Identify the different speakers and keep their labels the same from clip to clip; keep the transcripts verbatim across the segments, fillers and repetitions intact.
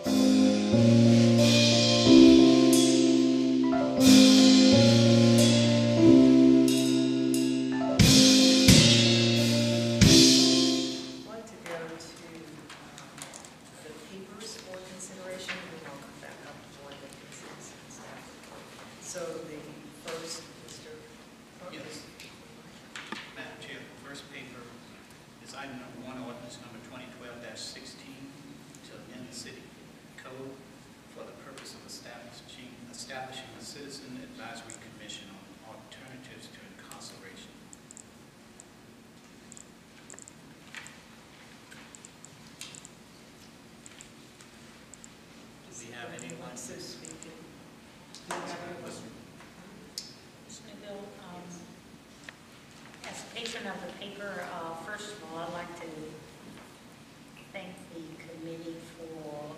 Speaker 1: Of the paper, uh, first of all, I'd like to thank the committee for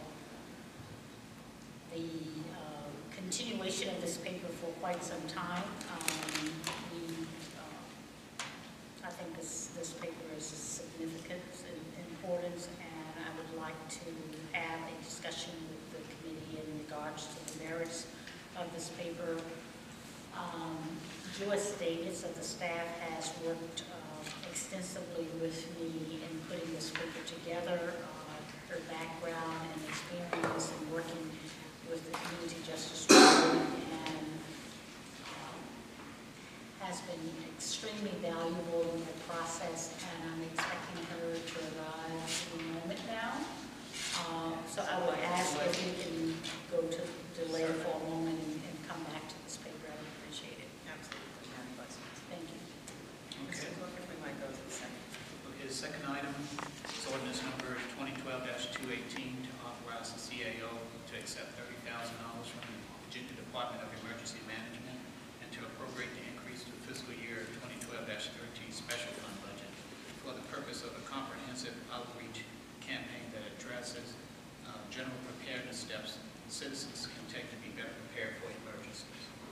Speaker 1: the uh, continuation of this paper for quite some time. Um, we, uh, I think this, this paper is of significance and importance, and I would like to have a discussion with the committee in regards to the merits of this paper. Um, Joyce Davis of the staff has worked uh, extensively with me in putting this paper together. Uh, her background and experience in working with the Community Justice Board and um, has been extremely valuable in the process, and I'm expecting her to arrive any moment now. Uh, so I will ask if we can go to delay for a moment and, and come back to this paper. I would appreciate it. Thank you.
Speaker 2: Okay.
Speaker 3: If we might go to the second.
Speaker 2: Okay, the second item is ordinance number twenty twelve dash two eighteen to authorize the C A O to accept thirty thousand dollars from the Virginia Department of Emergency Management and to appropriate the increase to fiscal year twenty twelve dash thirteen special fund budget for the purpose of a comprehensive outreach campaign that addresses uh, general preparedness steps citizens can take to be better prepared for emergencies.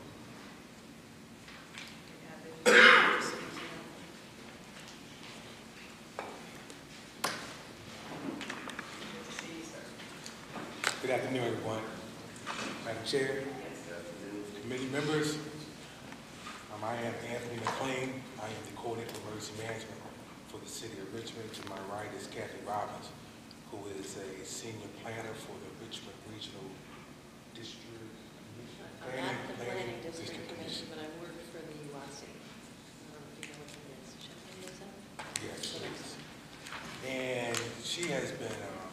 Speaker 4: Good afternoon, everyone. Madam Chair, committee members, um, I am Anthony McLean. I am the Coordinator of Emergency Management for the City of Richmond. To my right is Kathy Robbins, who is a Senior Planner for the Richmond Regional District Commission.
Speaker 5: I'm not the Planning District Commission, but I work for the U I C. I don't know if you know what that is. Should I use that?
Speaker 4: Yes, please. And she has been um,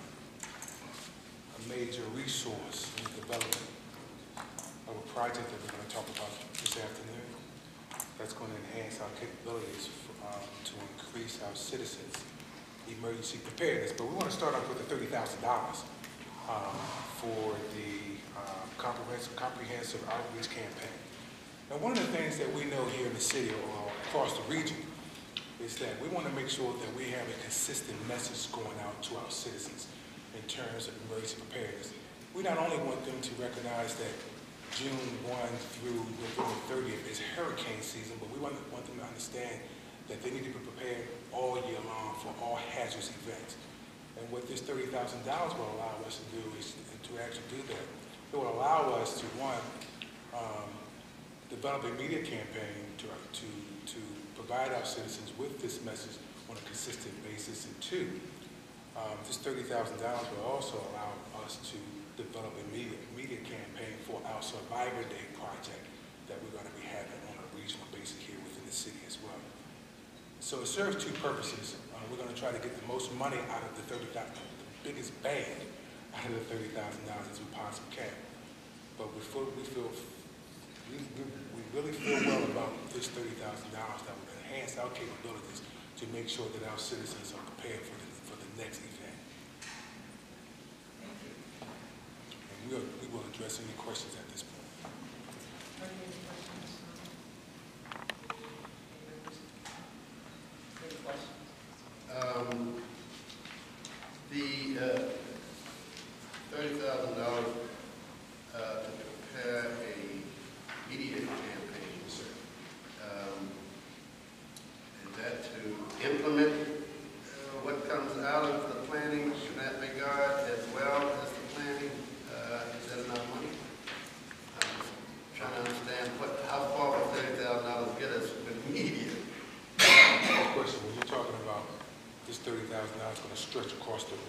Speaker 4: a major resource in the development of a project that we're going to talk about this afternoon that's going to enhance our capabilities for, um, to increase our citizens' emergency preparedness. But we want to start off with the thirty thousand dollars um, for the um, comprehensive, comprehensive outreach campaign. Now, one of the things that we know here in the city or across the region is that we want to make sure that we have a consistent message going out to our citizens in terms of emergency preparedness. We not only want them to recognize that June first through November thirtieth is hurricane season, but we want, want them to understand that they need to be prepared all year long for all hazardous events. And what this thirty thousand dollars will allow us to do is to actually do that. It will allow us to, one, um, develop a media campaign to, to, to provide our citizens with this message on a consistent basis, and two, um, this thirty thousand dollars will also allow us to develop a media, media campaign for our Survivor Day project that we're going to be having on a regional basis here within the city as well. So it serves two purposes. Uh, we're going to try to get the most money out of the thirty thousand dollars, the biggest bang out of the thirty thousand dollars as we possibly can. But we feel, we feel we, we really feel well about this thirty thousand dollars that will enhance our capabilities to make sure that our citizens are prepared for the, for the next event.
Speaker 3: Thank you.
Speaker 4: And we'll, we will address any questions at this point.
Speaker 3: Are there any questions? Any questions?
Speaker 6: Um, the uh, thirty thousand dollars uh, to prepare a media campaign, um, is that to implement uh, what comes out of the planning in that regard as well as the planning?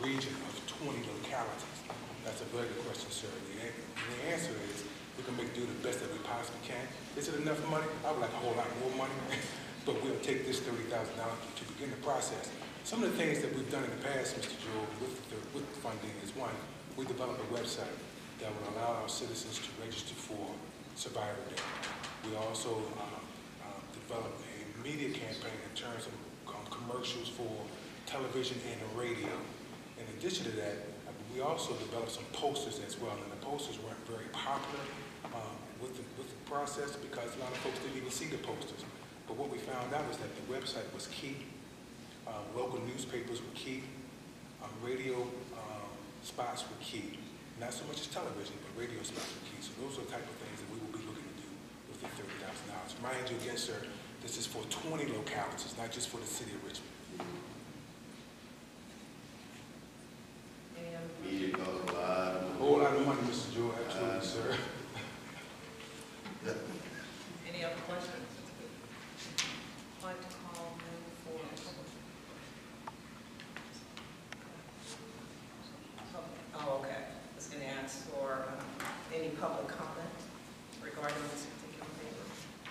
Speaker 4: region of twenty localities? That's a very good question, sir. The, an- the answer is we can make do the best that we possibly can. Is it enough money? I would like a whole lot more money, but we'll take this thirty thousand dollars to begin the process. Some of the things that we've done in the past, Mister Joe, with the, with the funding is one, we developed a website that will allow our citizens to register for Survivor Day. We also um, um, developed a media campaign in terms of um, commercials for television and radio. In addition to that, uh, we also developed some posters as well, and the posters weren't very popular um, with, the, with the process because a lot of folks didn't even see the posters. But what we found out was that the website was key, uh, local newspapers were key, um, radio um, spots were key. Not so much as television, but radio spots were key. So those are the type of things that we will be looking to do with the thirty thousand dollars. Remind you again, sir, this is for twenty localities, not just for the city of Richmond.
Speaker 3: Any other questions?
Speaker 6: Media costs a lot.
Speaker 4: A whole lot of money, Mister Joe, absolutely, sir.
Speaker 3: Any other questions? I'd like to call them for public. Oh, okay. I was going to ask for um, any public comment regarding this particular paper.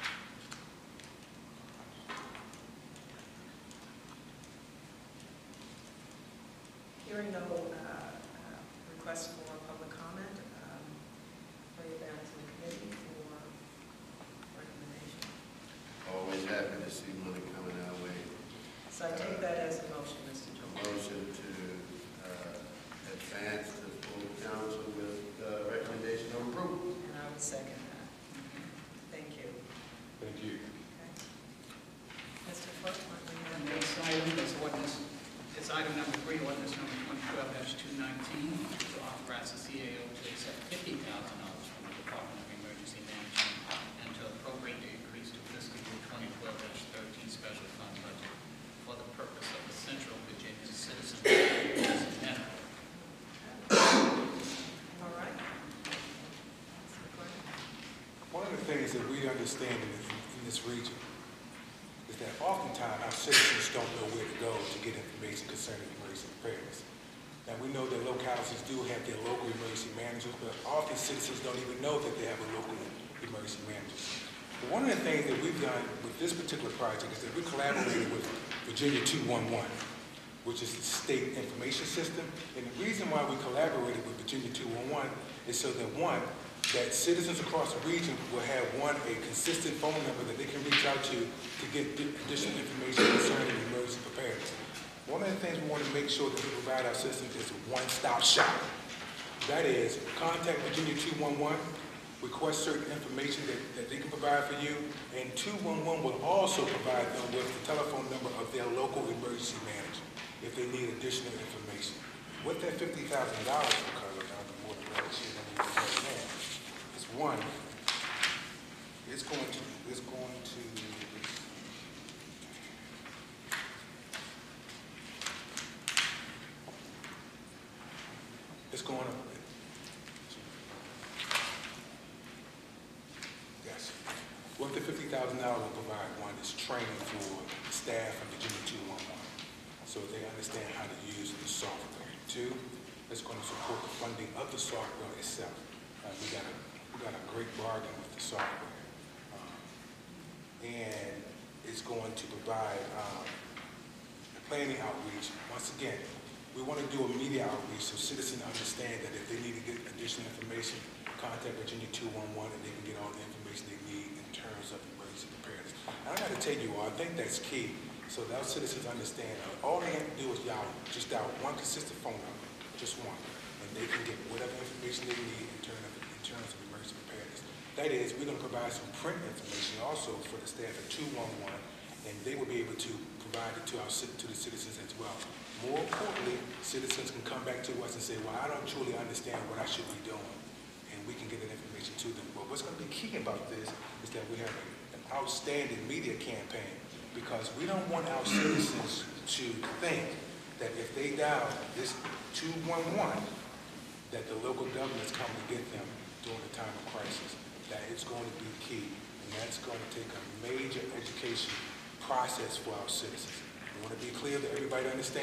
Speaker 3: Hearing no uh, uh, request for public comment, um, bring it back to the committee for recommendation.
Speaker 6: Always happy to see money coming our way.
Speaker 3: So I take that as a motion, Mister Jones.
Speaker 6: Motion to uh, advance to full council with uh, recommendation of approval.
Speaker 3: And I would second that. Thank you.
Speaker 4: Thank you.
Speaker 3: Okay. Mister Clerk, what do you
Speaker 2: And
Speaker 3: have?
Speaker 2: next item is ordinance, it's item number three, ordinance number twenty twelve two nineteen, to authorize the C A O to accept fifty thousand dollars from the Department of Emergency Management and to appropriate the increase to fiscal year twenty twelve thirteen special fund budget for the purpose of the Central Virginia Citizen Network.
Speaker 3: All right. Mister Clerk.
Speaker 4: One of the things that we understand in, in this region is that oftentimes our citizens don't know where to go to get information concerning emergency preparedness. Now, we know that localities do have their local emergency managers, but often citizens don't even know that they have a local emergency manager. But one of the things that we've done with this particular project is that we collaborated with Virginia two one one, which is the state information system. And the reason why we collaborated with Virginia two one one is so that, one, that citizens across the region will have, one, a consistent phone number that they can reach out to to get additional information concerning emergency preparedness. One of the things we want to make sure that we provide our citizens is a one-stop shop. That is, contact Virginia two one one, request certain information that, that they can provide for you, and two one one will also provide them with the telephone number of their local emergency manager if they need additional information. What that fifty thousand dollars will cover, now the more than that shit I need to right now, is one, it's going to, it's going to, it's going to, yes. What the fifty thousand dollars will provide, one, is training for the staff of Virginia two one one, so they understand how to use the software. Two, it's going to support the funding of the software itself. Uh, we got a, we got a great bargain with the software. Um, and it's going to provide um, planning outreach. Once again, we want to do a media outreach so citizens understand that if they need to get additional information, contact Virginia two one one and they can get all the information they need in terms of emergency preparedness. And I got to tell you all, I think that's key so that our citizens understand. Uh, all they have to do is dial, just dial one consistent phone number, just one, and they can get whatever information they need in terms of, in terms of emergency preparedness. That is, we're going to provide some print information also for the staff at two one one, and they will be able to provide it to our to the citizens as well. More importantly, citizens can come back to us and say, well, I don't truly understand what I should be doing, and we can get that information to them. But what's going to be key about this is that we have a, an outstanding media campaign, because we don't want our citizens to think that if they dial this two one one, that the local government's coming to get them during the time of crisis. That it's going to be key, and that's going to take a major education process for our citizens. We want to be clear that everybody understands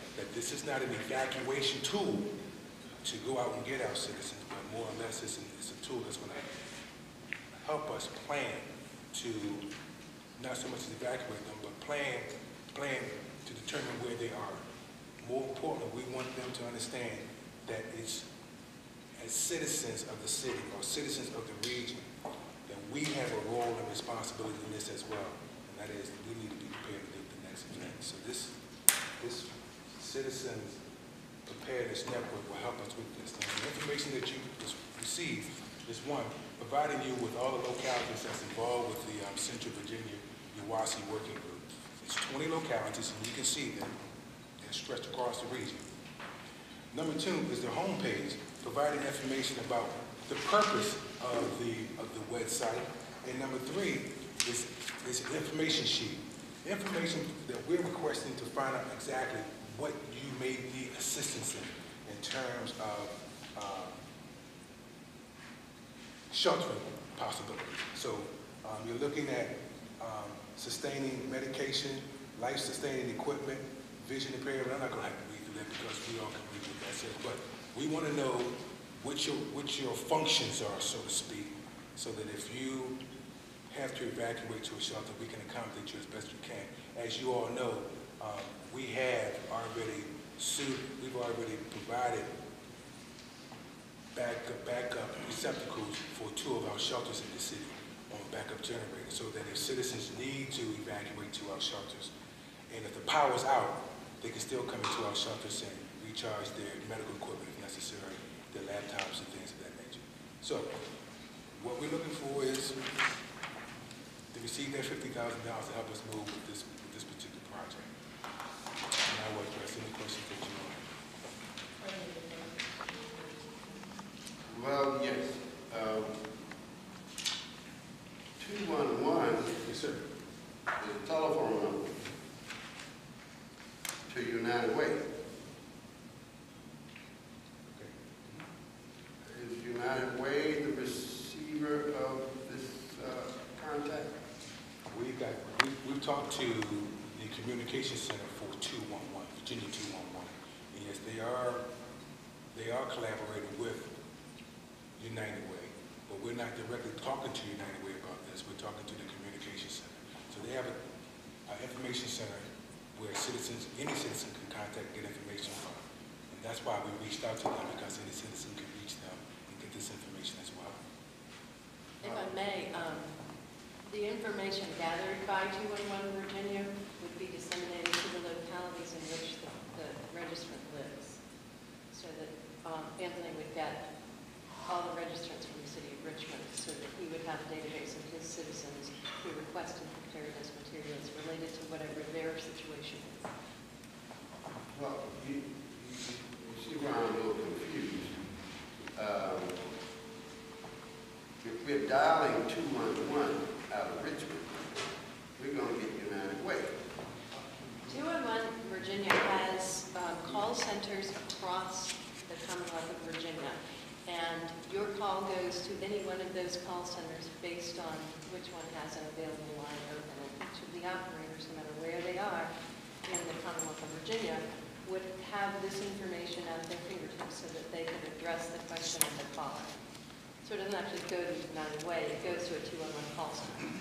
Speaker 4: that this is not an evacuation tool to go out and get our citizens, but more or less it's, an, it's a tool that's going to help us plan to not so much evacuate them, but plan, plan to determine where they are. More importantly, we want them to understand that it's as citizens of the city or citizens of the region that we have a role and responsibility in this as well, and that is that we need to be prepared to live the next event. So this, this citizens preparedness network will help us with this. Now, the information that you receive is one, providing you with all the localities that's involved with the um, Central Virginia U W A S I working group. It's twenty localities, and you can see them. They're stretched across the region. Number two is the homepage, providing information about the purpose of the of the website. And number three is, is an information sheet. Information that we're requesting to find out exactly what you may need assistance in, in terms of uh, sheltering possibilities. So um, you're looking at um, sustaining medication, life-sustaining equipment, vision impairment. I'm not going to have to read through that because we all can read what that says. But we want to know what your, what your functions are, so to speak, so that if you have to evacuate to a shelter, we can accommodate you as best we can. As you all know, um, we have already sued, we've already provided backup, backup receptacles for two of our shelters in the city on backup generators, so that if citizens need to evacuate to our shelters, and if the power's out, they can still come into our shelters and recharge their medical equipment if necessary, their laptops and things of that nature. So, what we're looking for is to receive that fifty thousand dollars to help us move with this, with this particular project. And I will address any questions that you want.
Speaker 6: Well, yes. Um, two one one
Speaker 4: Yes, sir.
Speaker 6: is a telephone number to United Way.
Speaker 4: Okay.
Speaker 6: Is United Way the receiver of this uh, contact?
Speaker 4: We got, we, we've talked to the Communication Center for two one one, Virginia two one one. And yes, they are, they are collaborating with United Way, but we're not directly talking to United Way about this. We're talking to the Communication Center. So they have a, a information center where citizens, any citizen can contact, get information from. And that's why we reached out to them, because any citizen can reach them and get this information as well.
Speaker 5: If I may, um, the information gathered by two one one Virginia would be disseminated to the localities in which the, the registrant lives, so that um, Anthony would get all the registrants from the city of Richmond, so that he would have a database of his citizens who requested preparedness materials related to whatever their situation is.
Speaker 6: Well, you, you, you see where I'm a little confused. Um, if we're dialing two one one out of Richmond, we're going to get United Way.
Speaker 5: two one one Virginia has uh, call centers across the Commonwealth of Virginia, and your call goes to any one of those call centers based on which one has an available line open. And each of the operators, no matter where they are in the Commonwealth of Virginia, would have this information at their fingertips so that they could address the question of the caller. So it doesn't actually go to United Way, it goes to a two one one call center.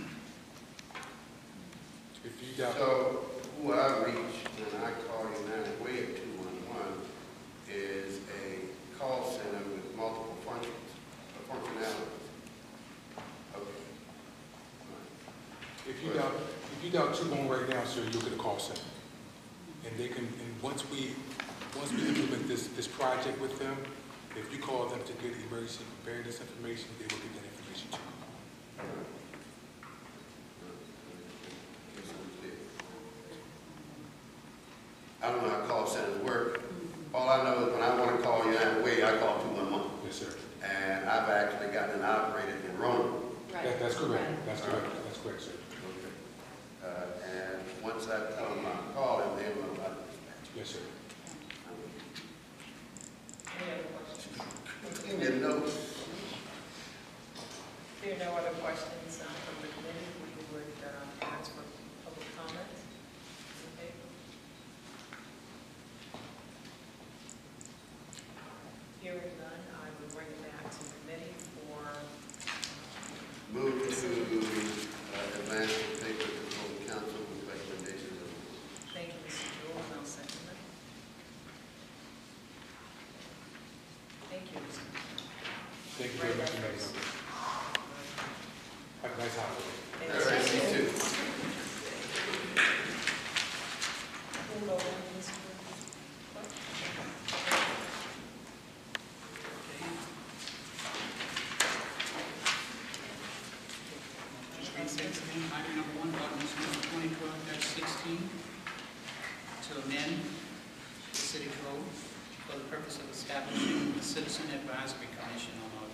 Speaker 4: If you doubt,
Speaker 6: So who I reach when I call United Way at two one one is a call center with multiple functions, or functionalities. Okay.
Speaker 4: if you doubt, if you doubt two one right now, sir, you'll get a call center. And they can, and once we, once we implement this, this project with them, if you call them to get emergency preparedness information, they will get that information to you.
Speaker 6: I don't know how call centers work. All I know is when I want to call United Way, I call two one one.
Speaker 4: Yes, sir.
Speaker 6: And I've actually gotten an operator in Rome.
Speaker 5: Right.
Speaker 4: That, that's correct.
Speaker 5: Right.
Speaker 4: That's correct. That's correct, sir.
Speaker 6: Okay. Uh, and once I tell them I'm calling, they will know about the dispatch.
Speaker 4: Yes, sir.
Speaker 3: Any other questions?
Speaker 6: You know,
Speaker 3: If there are no other questions um, from the committee, we would um, ask for public comment. Okay.
Speaker 4: Thank you very much, Mayor. Have a nice holiday.
Speaker 6: All right, you too.
Speaker 3: We'll go on, Mister Clerk.
Speaker 2: Just read six again. Item number one, ordinance number twenty twelve sixteen, to amend the city code for the purpose of establishing a citizen advisory commission on our